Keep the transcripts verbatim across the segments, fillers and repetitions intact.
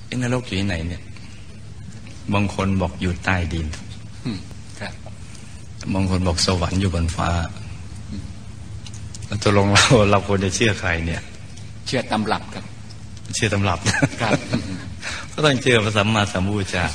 ไอ้นรกอยู่ที่ไหนเนี่ยบางคนบอกอยู่ใต้ดินครับบางคนบอกสวรรค์อยู่บนฟ้าแล้วตกลงเราเราควรจะเชื่อใครเนี่ยเชื่อตำรับครับเชื่อตำรับครับก็ต้องเชื่อพระสัมมาสัมพุทธเจ้า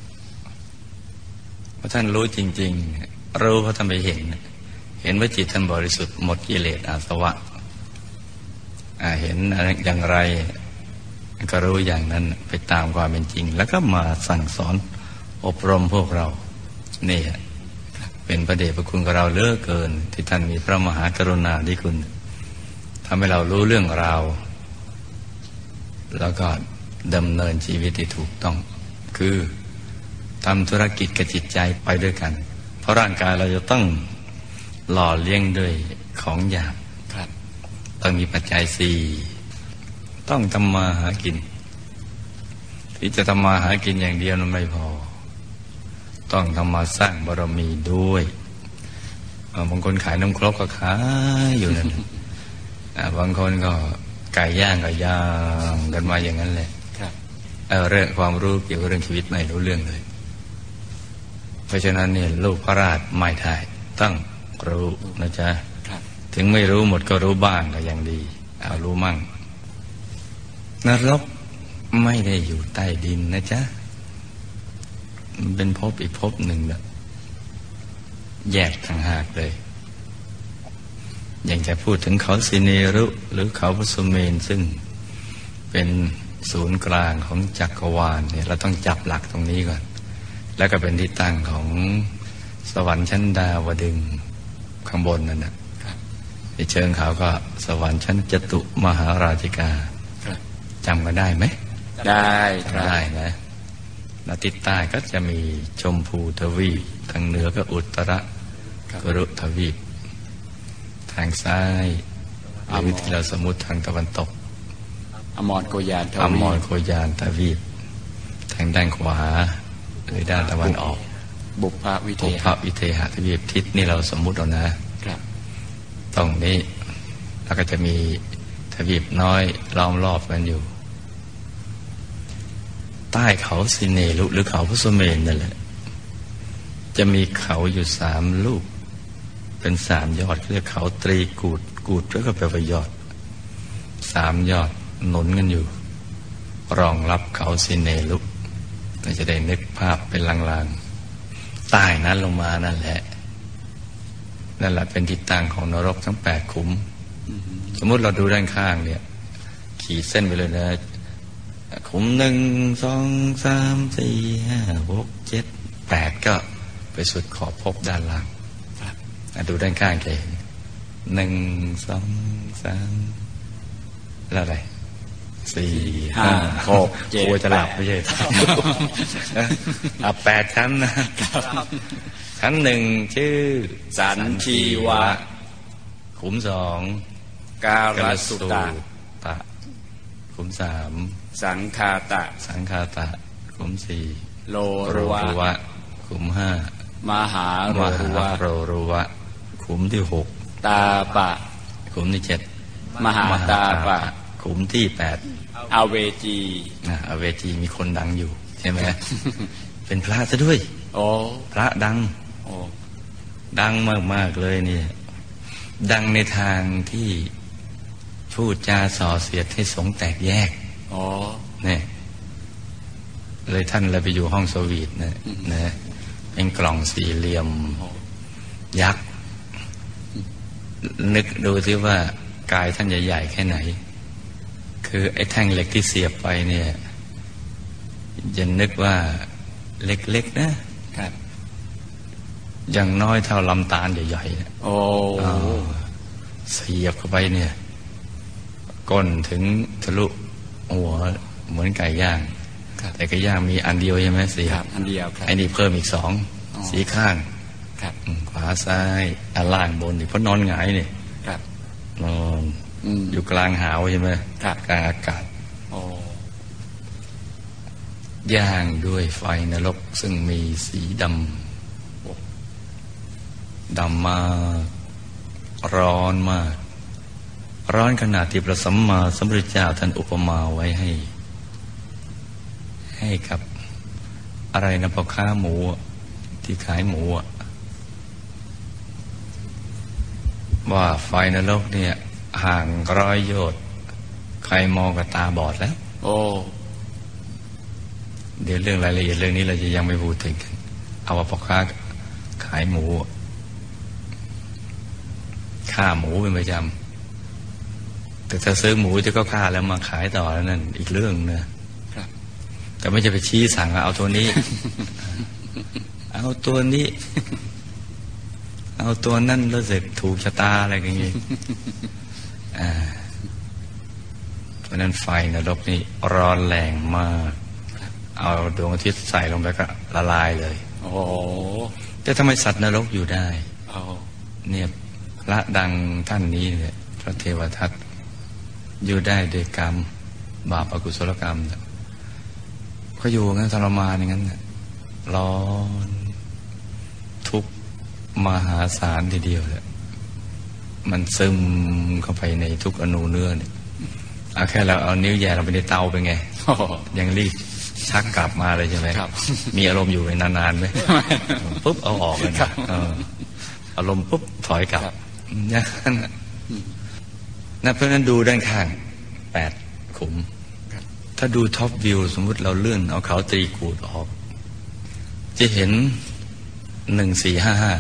เพราะท่านรู้จริงๆรู้เพราะท่านไปเห็นเห็นว่าจิตท่านบริสุทธิ์หมดกิเลสอาสวะเห็นอย่างไรก็รู้อย่างนั้นไปตามความเป็นจริงแล้วก็มาสั่งสอนอบรมพวกเรานี่เป็นพระเดชพระคุณกับเราเหลือเกินที่ท่านมีพระมหากรุณาธิคุณทำให้เรารู้เรื่องราวแล้วก็ดำเนินชีวิตที่ถูกต้องคือทำธุรกิจกับจิตใจไปด้วยกันเพราะร่างกายเราจะต้องหล่อเลี้ยงด้วยของหยาบต้องมีปัจจัยสี่ต้องทำมาหากินที่จะทำมาหากินอย่างเดียวนั้นไม่พอต้องทำมาสร้างบารมีด้วยบางคนขายนมครกก็ขายอยู่นั่น บางคนก็ไก่ย่างก็ย่างกันมาอย่างนั้นแหละเรื่องความรู้เกี่ยวกับเรื่องชีวิตไม่รู้เรื่องเลยเพราะฉะนั้นเนี่ยลูกพระราชไม่ได้ต้องรู้นะจ๊ะถึงไม่รู้หมดก็รู้บ้างก็ยังดีเอารู้มั่งนรกไม่ได้อยู่ใต้ดินนะจ๊ะมันเป็นภพอีกภพหนึ่งแบบแยกต่างหากเลยอย่างจะพูดถึงเขาสิเนรุหรือเขาพระสุเมนซึ่งเป็นศูนย์กลางของจักรวาลเนี่ยเราต้องจับหลักตรงนี้ก่อนแล้วก็เป็นที่ตั้งของสวรรค์ชั้นดาวดึงส์ข้างบนนั่นนะในเชิงเขาก็สวรรค์ชั้นจตุมหาราชิกาจำกันได้ไหมได้ได้นะแล้วทิศใต้ก็จะมีชมพูทวีปทางเหนือก็อุตรกรุทวีปทางซ้ายหรือที่เราสมมุติทางตะวันตกอมรโกยานทวีปอมรโกยานทวีปทางด้านขวาหรือด้านตะวันออกบุพวิเทหบุพวิเทหทวีปทิศนี่เราสมมุติเอานะตรงนี้แล้วก็จะมีทวีปน้อยล้อมรอบกันอยู่ใต้เขาสิเนรุหรือเขาพระสุเมนนั่นแหละจะมีเขาอยู่สามลูกเป็นสามยอดเรียกเขาตรีกูดกูดแล้วก็แปลว่ายอดสามยอดหนุนกันอยู่รองรับเขาสิเนรุเราจะได้นึกภาพเป็นลางๆใต้นั้นลงมานั่นแหละนั่นแหละเป็นทิศทางของนรกทั้งแปดขุมสมมุติเราดูด้านข้างเนี่ยขีดเส้นไปเลยนะขุมหนึ่งสองสามสี่ห้าหกเจ็ดแปดก็ไปสุดขอบภพด้านล่างดูด้านข้างแกหนึ่งสองสามแล้วอะไรสี่ห้าหกเจ็ดจะหลับไม่ใช่อ่ะแปดชั้นนะชั้นหนึ่งชื่อสันชีวะขุมสองกาลสุตตะขุมสามสังคาตะสังคาตะขุมสี่โลรุวะขุมห้ามหาโรรุวะโรรุวะขุมที่หกตาปะขุมที่เจ็ดมหาตาปะขุมที่แปดอเวจีนะอเวจีมีคนดังอยู่ใช่ไหม เป็นพระซะด้วยโอ้พระดังโอ้ดังมากๆเลยเนี่ยดังในทางที่พูดจาส่อเสียดให้สงฆ์แตกแยกอ๋อเนี่ยเลยท่านเลยไปอยู่ห้องสวีทนะนะเป็นกล่องสี่เหลี่ยมยักษ์นึกดูสิว่ากายท่านใหญ่ๆแค่ไหนคือไอ้แท่งเหล็กที่เสียบไปเนี่ยจะนึกว่าเล็กๆนะครับอย่างน้อยเท่าลำตาลใหญ่ๆนะโอ้เสียบเข้าไปเนี่ยก้นถึงทะลุหัวเหมือนไก่ย่างแต่ไก่ย่างมีอันเดียวใช่ไหมสีอันเดียวครับไอ้นี่เพิ่มอีกสองสีข้างขวาซ้ายอันล่างบนนี่เพราะนอนหงายนี่นอนอยู่กลางหาวใช่ไหมกลางอากาศย่างด้วยไฟนรกซึ่งมีสีดำดำมากร้อนมากร้อนขนาดที่พระสัมมาสัมพุทธเจ้าท่านอุปมาไว้ให้ให้กับอะไรนะพ่อค้าหมูที่ขายหมูว่าไฟนรกเนี่ยห่างร้อยโยชน์ใครมองกับตาบอดแล้วโอ้เดี๋ยวเรื่องรายละเอียดเรื่องนี้เราจะยังไม่พูดถึงกันเอาว่าพ่อค้าขายหมูฆ่าหมูเป็นประจำแต่ถ้าซื้อหมูจะก็ฆ่าแล้วมาขายต่อแล้วนั่นอีกเรื่องนะแต่ไม่จะไปชี้สั่งเอาตัวนี้ เอาตัวนี้เอาตัวนั่นรู้สึกถูกชะตาอะไรอย่างนี้เพราะนั้นไฟนรกนี่ร้อนแรงมากเอาดวงอาทิตย์ใส่ลงไปก็ละลายเลยโอ้แต่ทำไมสัตว์นรกอยู่ได้เอาเนี่ยพระดังท่านนี้เนี่ยพระเทวทัตอยู่ได้โดยกรรมบาปอกุศลกรรมก็อยู่งั้นทรมานอย่างนั้นร้อนทุกข์มหาศาลทีเดียวเลยมันซึมเข้าไปในทุกอนูเนื้อเนี่ยเอาแค่เราเอานิ้วแย่เราไปในเตาเป็นไงยังรีบชักกลับมาเลยใช่ไหมมีอารมณ์อยู่นานๆไหมปุ๊บเอาออกเลยนะอารมณ์ปุ๊บถอยกลับอย่างนั้นนะเพราะนั้นดูด้านข้างแปดขุมถ้าดูท็อปวิวสมมุติเราเลื่อนเอาเขาตรีกูดออกจะเห็นหนึ่งสี่ห้าห้า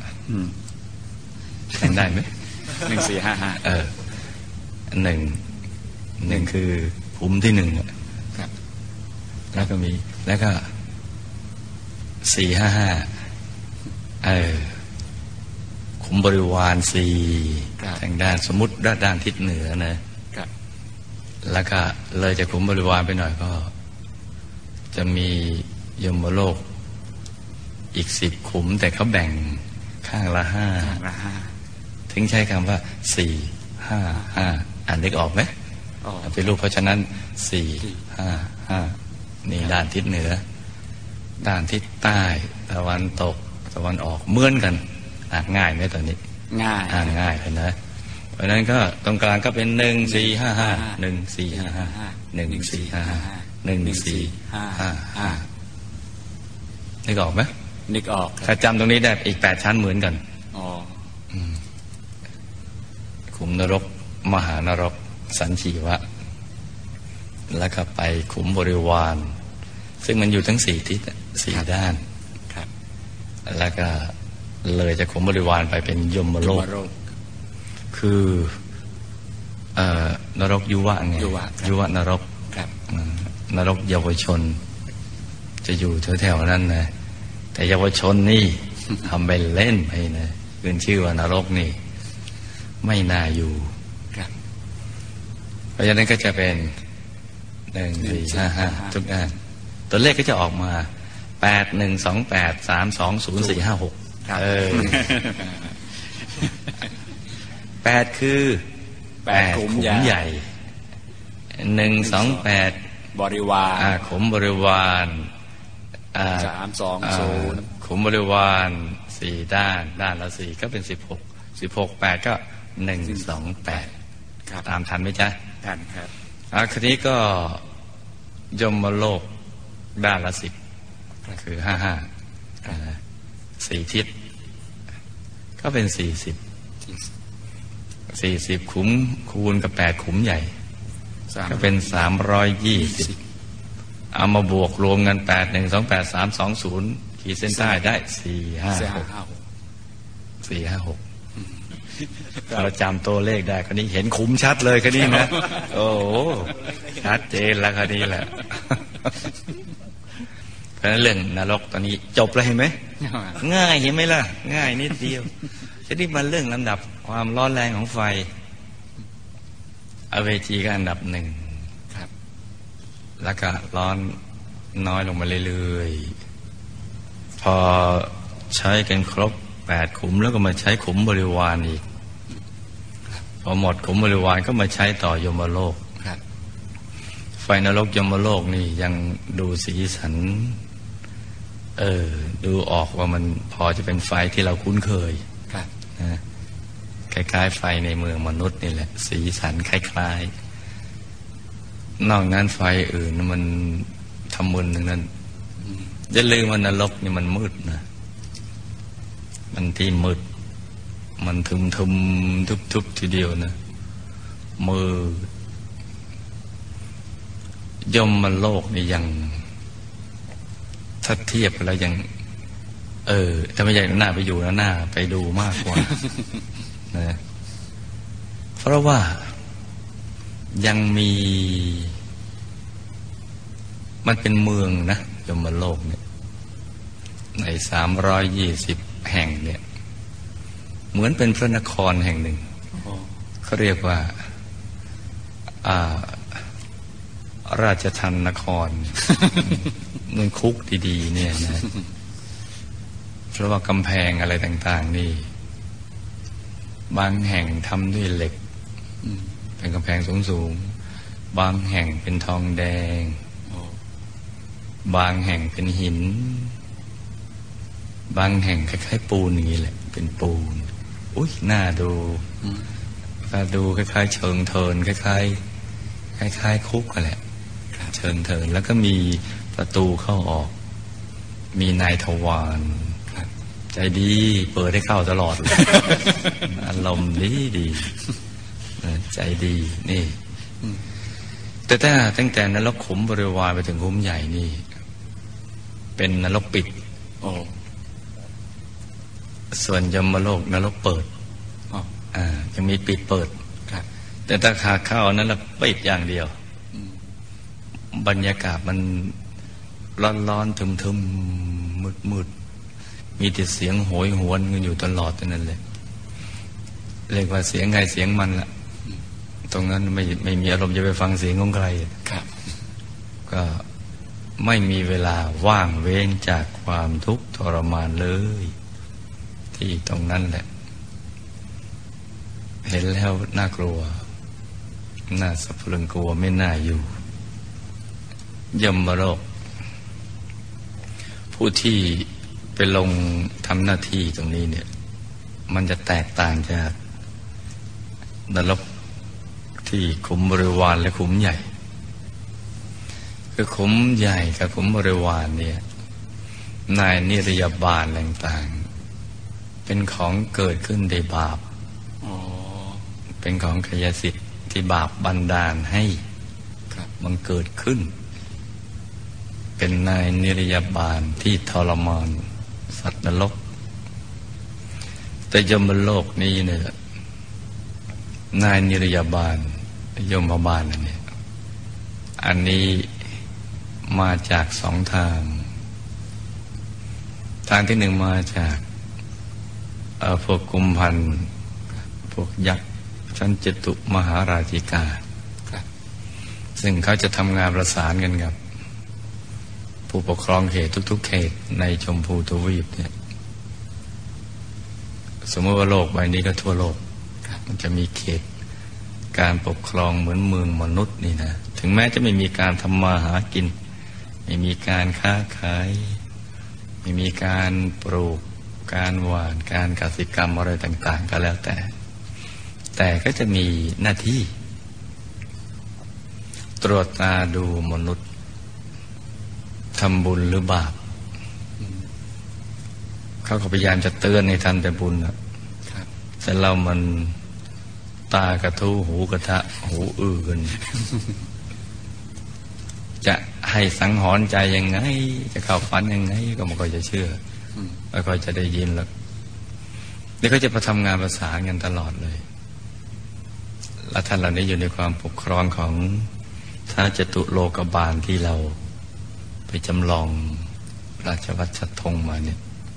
เห็นได้ไหมหนึ่งสี่ห้าห้าเออหนึ่งหนึ่งคือขุมที่หนึ่งแล้วก็มีแล้วก็สี่ห้าห้าเออขุมบริวารสี่ทางด้านสมมุติด้านด้านทิศเหนือนะแล้วก็เลยจากขุมบริวารไปหน่อยก็จะมียมโลกอีกสิบขุมแต่เขาแบ่งข้างละห้าถึงใช้คำว่าสี่ห้าห้าอ่านนึกออกไหมเป็นรูปเพราะฉะนั้นสี่ห้าห้านี่ด้านทิศเหนือด้านทิศใต้ตะวันตกตะวันออกเหมือนกันอ่านง่ายไหมตอนนี้ง่ายอ่านง่ายเลยนะเพราะนั้นก็ตรงกลางก็เป็นหนึ่งสี่ห้าห้าหนึ่งสี่ห้าห้าหนึ่งสี่ห้าห้าหนึ่งสี่ห้าห้านึกออกไหมนึกออกถ้าจำตรงนี้ได้อีกแปดชั้นเหมือนกันอ๋อขุมนรกมหานรกสันชีวะแล้วก็ไปขุมบริวารซึ่งมันอยู่ทั้งสี่ทิศสี่ด้านครับแล้วก็เลยจากขุมบริวารไปเป็นยมโลกคือเอ่อนรกยุวะไงยุวะนรกนรกเยาวชนจะอยู่แถวๆนั้นนะแต่เยาวชนนี่ทำไปเล่นไปนะขึ้นชื่อว่านรกนี่ไม่น่าอยู่เพราะฉะนั้นก็จะเป็นหนึ่งสี่ห้าห้าทุกด้านตัวเลขก็จะออกมาแปดหนึ่งสองแปดสามสองศูนย์สี่ห้าหกเออแปดคือแปดขุมใหญ่หนึ่งสองแปดบริวารอ่าขุมบริวารอ่าสามสองศูนย์ขุมบริวารสี่ด้านด้านละสี่ก็เป็นสิบหกสิบหกแปดก็หนึ่งสองแปดตามทันไหมจ๊ะทันครับอ่าทีนี้ก็ยมโลกด้านละสิบคือห้าห้าสี่ทิศก็เป็นสี่สิบสี่สิบขุมคูณกับแปดขุมใหญ่ก็เป็นสามร้อยยี่สิบเอามาบวกรวมกันแปดหนึ่งสองแปดสามสองศูนย์ขีดเส้นใต้ได้สี่ห้าหกสี่ห้าหกเราจำตัวเลขได้คนนี้เห็นขุมชัดเลยคนนี้นะโอ้ชัดเจนแล้วคนนี้แหละเพราะนั้นเรื่องนรกตอนนี้จบแล้วเห็นไหมง่ายเห็นไหมล่ะง่ายนิดเดียวทีนี้มาเรื่องลำดับความร้อนแรงของไฟอเวจีก็อันดับหนึ่งครับแล้วก็ร้อนน้อยลงมาเรื่อยๆพอใช้กันครบแปดขุมแล้วก็มาใช้ขุมบริวารอีกพอหมดขุมบริวารก็มาใช้ต่อยมโลกไฟนรกยมโลกนี่ยังดูสีสันเออดูออกว่ามันพอจะเป็นไฟที่เราคุ้นเคยนะคล้ายๆไฟในเมืองมนุษย์นี่แหละสีสันคล้ายๆนอกนั้นไฟอื่นมันทำมึนทั้งนั้นอย่าลืมว่านรกนี่มันมืดนะมันที่มืดมันทึมทึมทุบทุบทีเดียวนะมืดยมโลกนี่ยังถ้าเทียบกันแล้วยัง เออถ้าไม่อยากหน้าไปอยู่แล้วหน้าไปดูมากกว่า นะเพราะว่ายังมีมันเป็นเมืองนะยมโลกเนี่ยในสามร้อยยี่สิบแห่งเนี่ยเหมือนเป็นพระนครแห่งหนึ่งเขาเรียกว่าอ่าราชทัณฑ์นคร เมืองคุกดีๆเนี่ยนะเพราะว่ากำแพงอะไรต่างๆนี่บางแห่งทำด้วยเหล็กเป็นกำแพงสูงๆบางแห่งเป็นทองแดงบางแห่งเป็นหินบางแห่งคล้ายๆปูนอย่างนี้แหละเป็นปูนอุ้ยน่าดูน่าดูคล้ายๆเชิงเทินคล้ายๆคล้ายๆคุกกันแหละเชิงเทินแล้วก็มีประตูเข้าออกมีนายทวารใจดีเปิดให้เข้าตลอดเลย อารมณ์ดีดีใจดีนี่แต่ถ้าตั้งแต่นรกขุมบริวารไปถึงขุมใหญ่นี่เป็นนรกปิดโอ้ส่วนยมโลกนรกเปิดอ่ายังมีปิดเปิดแต่ถ้าขาเข้านั้นละปิดอย่างเดียวบรรยากาศมันร้อนๆทึมๆมืดๆมีแต่เสียงโหยหวนกันอยู่ตลอดนั่นเลยเรียกว่าเสียงไงเสียงมันละตรงนั้นไม่ไม่มีอารมณ์จะไปฟังเสียงของใครครับก็ไม่มีเวลาว่างเว้นจากความทุกข์ทรมานเลยที่ตรงนั้นแหละเห็นแล้วน่ากลัวน่าสะพรึงกลัวไม่น่าอยู่ยมโลกผู้ที่ไปลงทำหน้าที่ตรงนี้เนี่ยมันจะแตกต่างจากนรกที่ขุมบริวารและขุมใหญ่คือขุมใหญ่กับขุมบริวารเนี่ยนายนิรยาบาลต่างๆเป็นของเกิดขึ้นในบาปเป็นของกายสิทธิ์ที่บาปบันดาลให้มันเกิดขึ้นเป็นนายนิรยาบาลที่ทรมานสัตว์นรกแต่ยมโลกนี้เนี่ยนายนิรยาบาลยมบาลอันนี้อันนี้มาจากสองทางทางที่หนึ่งมาจากพวกกุมพันธ์พวกยักษ์ชั้นจตุมหาราชิกาซึ่งเขาจะทำงานประสานกันกับผู้ปกครองเขตทุกๆเขตในชมพูทวีปเนี่ยสมมติว่าโลกใบนี้ก็ทั่วโลกมันจะมีเขตการปกครองเหมือนเมืองมนุษย์นี่นะถึงแม้จะไม่มีการทำมาหากินไม่มีการค้าขายไม่มีการปลูกการหว่านการกสิกรรมอะไรต่างๆก็แล้วแต่แต่ก็จะมีหน้าที่ตรวจตาดูมนุษย์ทำบุญหรือบาปเขาก็พยายามจะเตือนให้ทำแต่บุญนะแต่เรามันตากระทู้หูกระทะหูอื้อกัน จะให้สังหรณ์ใจยังไงจะเข้าฝันยังไงก็ไม่ค่อยจะเชื่อไม่ค่อยจะได้ยินหรอกนี่เขาจะมาทำงานประสานกันตลอดเลยและท่านเหล่านี้อยู่ในความปกครองของท้าวจตุโลกบาลที่เราไปจำลองราชวัตรชัดธงมาเนี่ย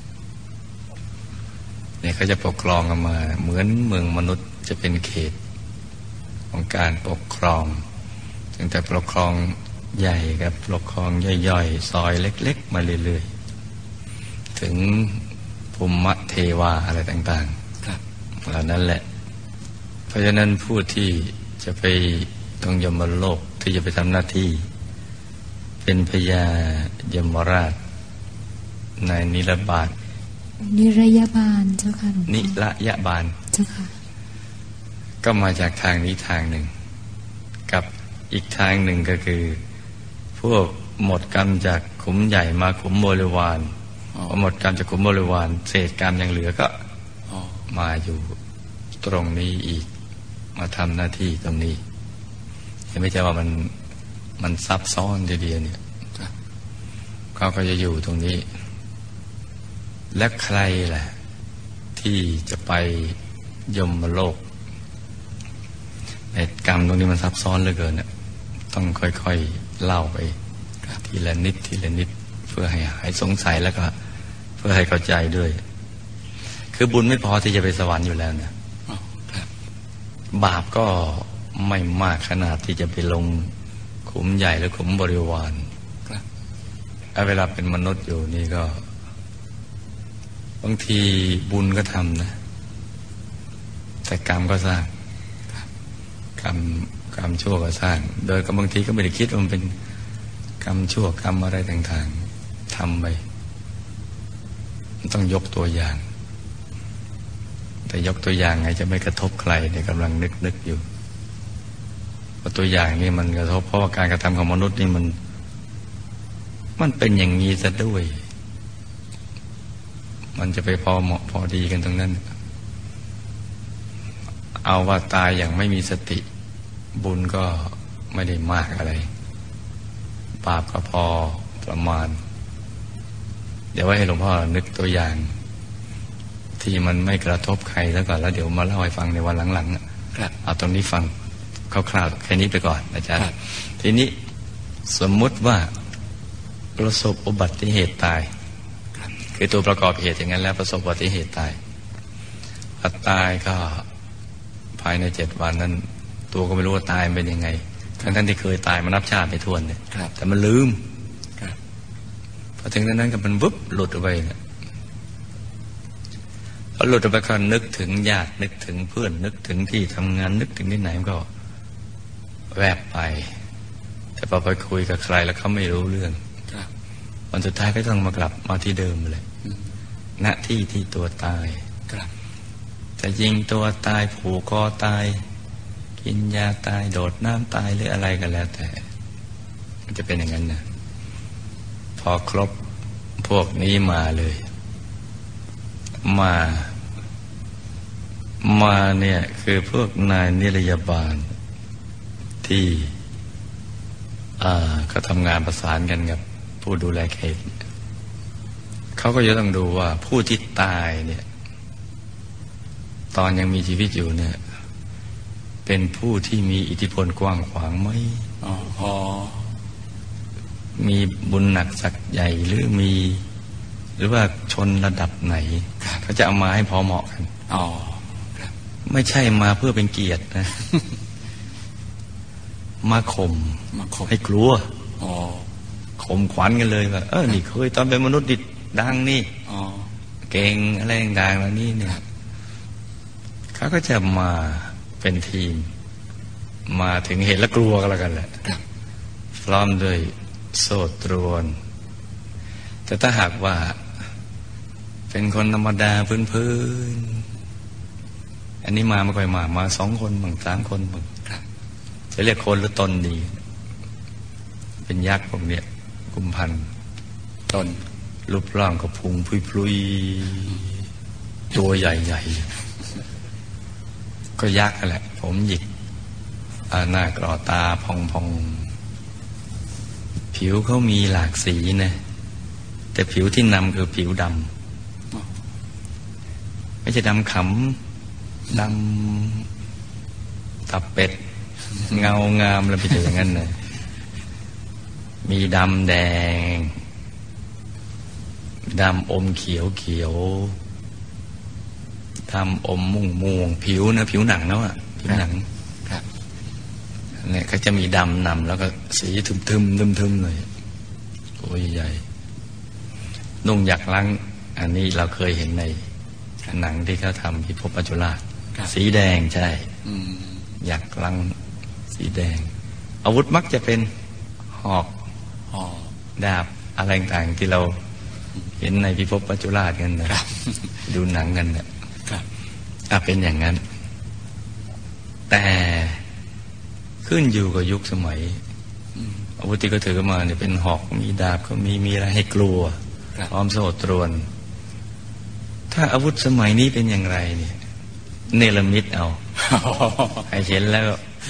เนี่ยเขาจะปกครองกันมาเหมือนเมืองมนุษย์จะเป็นเขตของการปกครองตั้งแต่ปกครองใหญ่กับปกครองย่อยๆซอยเล็กๆมาเรื่อยๆถึงภูมิเทวาอะไรต่างๆเหล่านั้นแหละเพราะฉะนั้นผู้ที่จะไปต้องยมโลกที่จะไปทำหน้าที่เป็นพญายมราชในนิรบาลนิรยาบาลเจ้าค่ะหลวงพ่อนิรยาบาลเจ้าค่ะก็มาจากทางนี้ทางหนึ่งกับอีกทางหนึ่งก็คือพวกหมดกรรมจากขุมใหญ่มาขุมบริวารพอหมดกรรมจากขุมบริวารเศษกรรมยังเหลือก็มาอยู่ตรงนี้อีกมาทำหน้าที่ตรงนี้เห็นไหมจ๊ะว่ามันมันซับซ้อนทีเดียวเนี่ยเขาก็จะอยู่ตรงนี้และใครล่ะที่จะไปยมโลกในกรรมตรงนี้มันซับซ้อนเหลือเกินเนี่ยต้องค่อยๆเล่าไปทีละนิดทีละนิดเพื่อให้หายสงสัยแล้วก็เพื่อให้เข้าใจด้วยคือบุญไม่พอที่จะไปสวรรค์อยู่แล้วเนี่ยบาปก็ไม่มากขนาดที่จะไปลงขุมใหญ่หรือขุมบริวารเวลาเป็นมนุษย์อยู่นี่ก็บางทีบุญก็ทำนะแต่กรรมก็สร้างกรรมกรรมชั่วก็สร้างโดยก็บางทีก็ไม่ได้คิดว่ามันเป็นกรรมชั่วกรรมอะไรต่างๆทำไปมันต้องยกตัวอย่างแต่ยกตัวอย่างไงจะไม่กระทบใครเนี่ยกำลังนึกนึกอยู่เพราะตัวอย่างนี่มันกระทบเพราะว่าการกระทำของมนุษย์นี่มันมันเป็นอย่างนี้ซะด้วยมันจะไปพอเหมาะพอดีกันตรงนั้นเอาว่าตายอย่างไม่มีสติบุญก็ไม่ได้มากอะไรบาปก็พอประมาณเดี๋ยวไว้ให้หลวงพ่อนึกตัวอย่างที่มันไม่กระทบใครแล้วก่อนแล้วเดี๋ยวมาเล่าให้ฟังในวันหลังๆเอาตรงนี้ฟังคร่าวๆแค่นี้ไปก่อนอาจารย์ทีนี้สมมุติว่าประสบอุบัติเหตุตายคือตัวประกอบเหตุอย่างนั้นแล้วประสบอุบัติเหตุตายพอตายก็ภายในเจ็ดวันนั้นตัวก็ไม่รู้ว่าตายเป็นยังไงทั้งท่านที่เคยตายมานับชาติไม่ถ้วนเนี่ยแต่มันลืมพอถึงนั้นก็มันวุบหลุดออกไปเนี่ยพอหลุดออกไปก็นึกถึงญาตินึกถึงเพื่อนนึกถึงที่ทำงานนึกถึงที่ไหนมันก็แวบไปแต่พอไปคุยกับใครแล้วเขาไม่รู้เรื่องวันสุดท้ายก็ต้องมากลับมาที่เดิมเลยณที่ที่ตัวตายจะยิงตัวตายผูกคอตายกินยาตายโดดน้ำตายหรืออะไรก็แล้วแต่มันจะเป็นอย่างนั้นนะพอครบพวกนี้มาเลยมามาเนี่ยคือพวกนายนิรยาบาลที่อ่าเขาทำงานประสานกันกับผู้ดูแลเขตเขาก็จะต้องดูว่าผู้ที่ตายเนี่ยตอนยังมีชีวิตอยู่เนี่ยเป็นผู้ที่มีอิทธิพลกว้างขวางไหมอ๋อมีบุญหนักสักใหญ่หรือมีหรือว่าชนระดับไหนเขาจะเอามาให้พอเหมาะกันอ๋อไม่ใช่มาเพื่อเป็นเกียรตินะ มาข่มให้กลัวอ๋อข่มขวัญกันเลยว่าเออนี่เคยตอนเป็นมนุษย์ดิดังนี่อ๋อเก่งอะไรต่างๆแล้วนี่เนี่ยเขาก็จะมาเป็นทีมมาถึงเห็นแล้วกลัวกันแล้วกันแหละพร้อมด้วยโซ่ตรวนแต่ถ้าหากว่าเป็นคนธรรมดาพื้นๆอันนี้มาไม่ค่อยมามาสองคนบางสามคนบางจะเรียกคนหรือตนดีเป็นยักษ์พวกเนี้ยกุมพันตนรูปร่างก็พุงพลุยๆตัวใหญ่ๆก็ยักษ์นั่นแหละผมหยิกหน้ากรอตาพองๆผิวเขามีหลากสีนะแต่ผิวที่นำคือผิวดำไม่ใช่ดำขำดำตับเป็ดเงางามแล้วไปเจออย่างนั้นนะมีดำแดงดำอมเขียวเขียวดำอมม่วงม่วงผิวนะผิวหนังเนาะผิวหนังเนี่ยเขาจะมีดำนำแล้วก็สีทึมทึมทึมทึมเลยโอ้ยใหญ่นุ่งหยักลังอันนี้เราเคยเห็นในหนังที่เขาทำพิภพปัจจุราชสีแดงใช่หยักลังสีแดงอาวุธมักจะเป็นหอกดาบอะไรต่างที่เราเห็นในพิภพปัจจุราชกันนะดูหนังกันนะอ่ะเป็นอย่างนั้นแต่ขึ้นอยู่กับยุคสมัยอาวุธที่เขาถือมาเนี่ยเป็นหอกมีดาบก็มีมีอะไรให้กลัวพร้อมโซ่ตรวนถ้าอาวุธสมัยนี้เป็นอย่างไรเนี่ยเนรมิตเอาให้เห็นแล้ว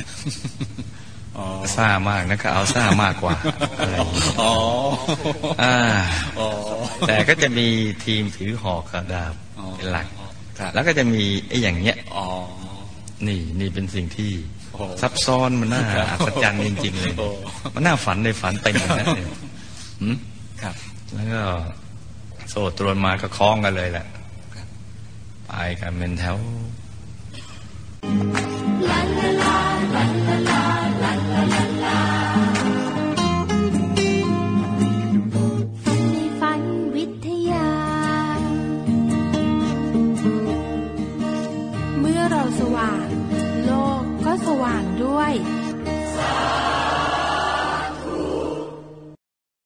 ซ่ามากนะก็เอาซ่ามากกว่าอะไรอ่าแต่ก็จะมีทีมถือหอกกับดาบเป็นหลักแล้วก็จะมีไอ้อย่างเงี้ยนี่นี่เป็นสิ่งที่ซับซ้อนมันน่าอัศจรรย์จริงๆเลยมันน่าฝันในฝันเต็มเลยนะเนี่ยแล้วก็โซ่ตรวนมาก็คล้องกันเลยแหละไปกันเป็นแถว